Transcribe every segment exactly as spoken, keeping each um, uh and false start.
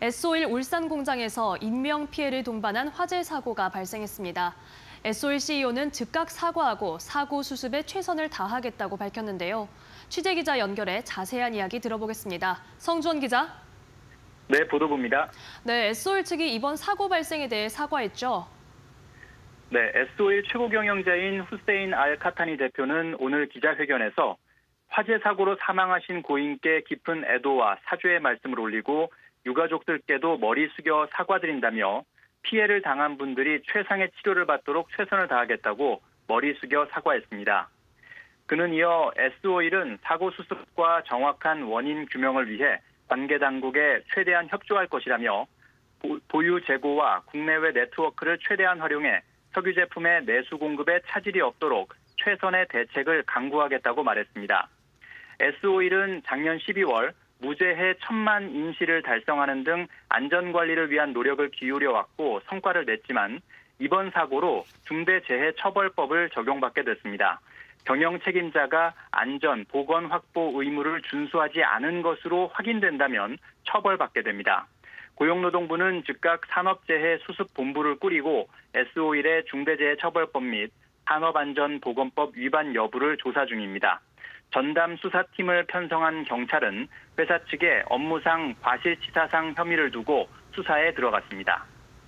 에스오일 울산 공장에서 인명피해를 동반한 화재 사고가 발생했습니다. 에스오일 씨이오는 즉각 사과하고 사고 수습에 최선을 다하겠다고 밝혔는데요. 취재기자 연결해 자세한 이야기 들어보겠습니다. 성주원 기자. 네, 보도부입니다. 네, 에스오일 측이 이번 사고 발생에 대해 사과했죠. 네, 에스오일 최고 경영자인 후세인 알 카타니 대표는 오늘 기자회견에서 화재 사고로 사망하신 고인께 깊은 애도와 사죄의 말씀을 올리고 유가족들께도 머리 숙여 사과드린다며 피해를 당한 분들이 최상의 치료를 받도록 최선을 다하겠다고 머리 숙여 사과했습니다. 그는 이어 에스오일은 사고 수습과 정확한 원인 규명을 위해 관계 당국에 최대한 협조할 것이라며 보유 재고와 국내외 네트워크를 최대한 활용해 석유 제품의 내수 공급에 차질이 없도록 최선의 대책을 강구하겠다고 말했습니다. 에스오일은 작년 십이월 무재해 천만 인시를 달성하는 등 안전관리를 위한 노력을 기울여왔고 성과를 냈지만 이번 사고로 중대재해처벌법을 적용받게 됐습니다. 경영 책임자가 안전, 보건 확보 의무를 준수하지 않은 것으로 확인된다면 처벌받게 됩니다. 고용노동부는 즉각 산업재해 수습본부를 꾸리고 에스오일의 중대재해처벌법 및 산업안전보건법 위반 여부를 조사 중입니다. 전담 수사팀을 편성한 경찰은 회사 측에 업무상 과실치사상 혐의를 두고 수사에 들어갔습니다.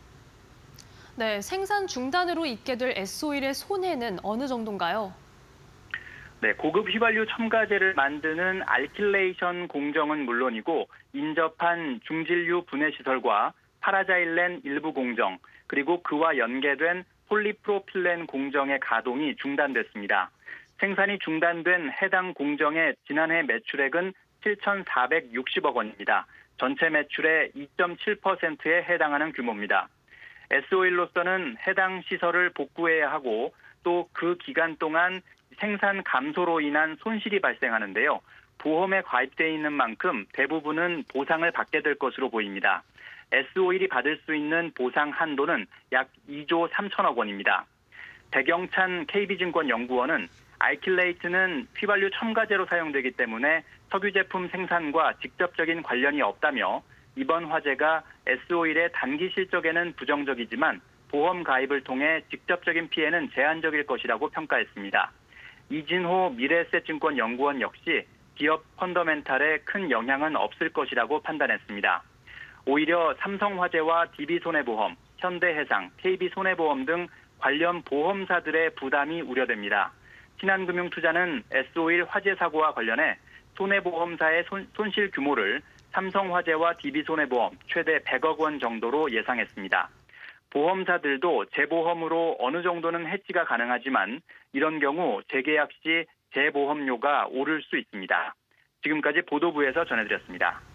네, 생산 중단으로 있게 될 에스오일의 손해는 어느 정도인가요? 네, 고급 휘발유 첨가제를 만드는 알킬레이션 공정은 물론이고 인접한 중진류 분해 시설과 파라자일렌 일부 공정, 그리고 그와 연계된 폴리프로필렌 공정의 가동이 중단됐습니다. 생산이 중단된 해당 공정의 지난해 매출액은 칠천사백육십억 원입니다. 전체 매출의 이 점 칠 퍼센트에 해당하는 규모입니다. 에스오일로서는 해당 시설을 복구해야 하고 또 그 기간 동안 생산 감소로 인한 손실이 발생하는데요. 보험에 가입돼 있는 만큼 대부분은 보상을 받게 될 것으로 보입니다. 에스오일이 받을 수 있는 보상 한도는 약 이조 삼천억 원입니다. 백영찬 케이비증권 연구원은 알킬레이트는 휘발유 첨가제로 사용되기 때문에 석유 제품 생산과 직접적인 관련이 없다며 이번 화재가 에스오일의 단기 실적에는 부정적이지만 보험 가입을 통해 직접적인 피해는 제한적일 것이라고 평가했습니다. 이진호 미래에셋증권 연구원 역시 기업 펀더멘탈에 큰 영향은 없을 것이라고 판단했습니다. 오히려 삼성화재와 디비손해보험, 현대해상, 케이비손해보험 등 관련 보험사들의 부담이 우려됩니다. 신한금융투자는 에스오일 화재 사고와 관련해 손해보험사의 손, 손실 규모를 삼성화재와 디비손해보험 최대 백억 원 정도로 예상했습니다. 보험사들도 재보험으로 어느 정도는 해지가 가능하지만 이런 경우 재계약 시 재보험료가 오를 수 있습니다. 지금까지 보도부에서 전해드렸습니다.